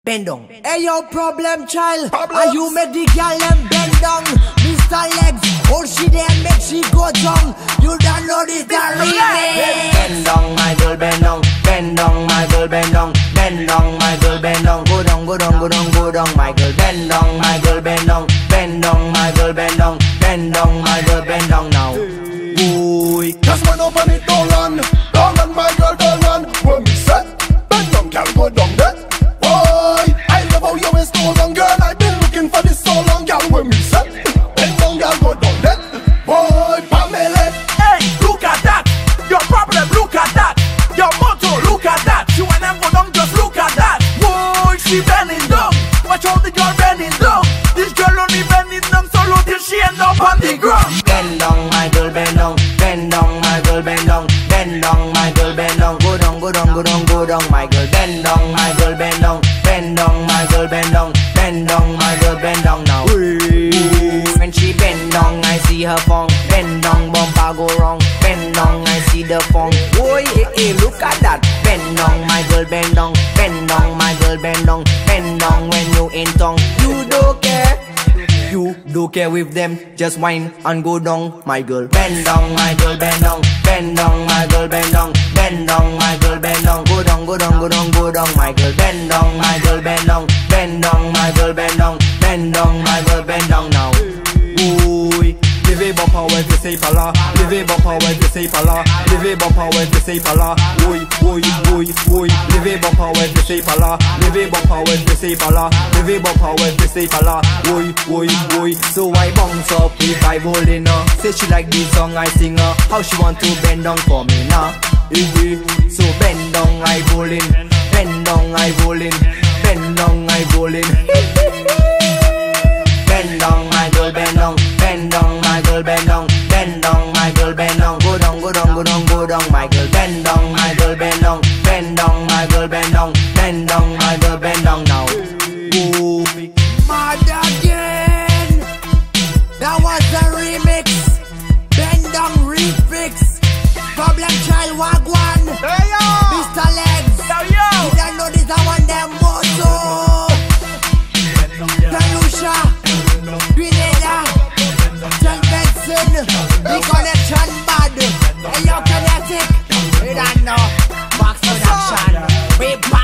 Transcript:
Bend down. Hey yo, problem child. Are you make the girl them bend down? Mr. Legs, hold she there and make she go down. You don't know this the remix. Bend down, my girl, bend down. Bend down, my girl, bend down. Bend down, my girl, bend down. Go down, go down, go down, go down, my girl. Bend down, my girl, bend down. Bend down, my girl, bend down. Bend down, my girl, bend down now. Ooh, just went up on it, don't run, my girl, don't run. When we set, bend down, girl, go down there. Boy, I love how you waist goes on, girl. I've been looking for this so long, girl. When we set, bend down, girl, go down there. Boy, Pamela. Hey, look at that. Your problem, look at that. Your motto, look at that. You and them go down, just look at that. Boy, she bending down. Watch all the girl bending down. This girl only bending down solo till she end up on the ground. Bend down, my girl, bend down. Bend down, my girl, bend down. Bend down, my girl, bend down. Go down, go down, go down, go down, my girl. Bend down, my girl, bend down. Bend down, my girl, bend down. Bend down, my girl, bend down now. When she bend down, I see her fong. Bend down, bumper go wrong. Bend down, I see the fong. Boy, look at that. Bend down, my girl, bend down. Bend down, my girl, bend down. Bend down when you in tongue. You don't care. You don't care with them, just whine and go down, my girl. Bend down, my girl, bend down. Bend down, my girl, bend down. Bend down, my girl, bend down. Go down, go down, go down, go down, my girl. Bend down, my girl, bend down. Bend down, my girl, bend down. Bend down, my girl, bend down now. Ooh, levez bon power que c'est pas là. Levez bon power que c'est pas là. Levez bon power que c'est pas là. Oui, oui, oui, oui. Levez bon power que c'est pas là. Levez bon power que c'est pas là. Levez bon power que c'est pas là. Oui, oui, oui. So I bounce up if I bowling her. Say she like this song I sing her. How she want to bend down for me now? So bend down I bowling. Bend down I bowling. Bend down I bowling. Bend down my girl, bend down. Bend down my girl, bend down. Bend down my girl, bend down. Go down, go down, go down, go down, my girl. Bend down my girl, bend down. Bend down my girl, bend down. Bend down my girl, bend down now. Ooh. Mad again. That was the remix. Bend down refix. Problem child wagwan. Hey yo, Mr. Legs. yo yo. You don't know this, I want them motto. Pelusha, Grenada, John Benson, the connection bad. Hey yo, kinetic. We don't know. Box production. We